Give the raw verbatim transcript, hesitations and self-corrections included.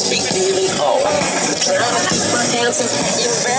be feeling cold. Trying to keep my hands in your back.